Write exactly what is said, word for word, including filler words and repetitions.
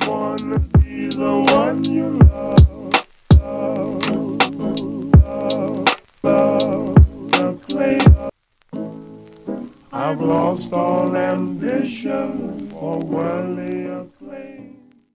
wanna be the one you love, love, love, love, the clay. I've lost all ambition for worldly